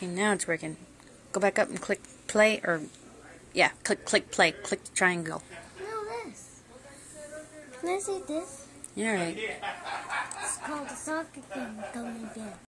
Okay, now it's working. Go back up and click play, or yeah, click play. Click the triangle. No, this. Can I see this? Yeah, right. It's called the soccer game coming again.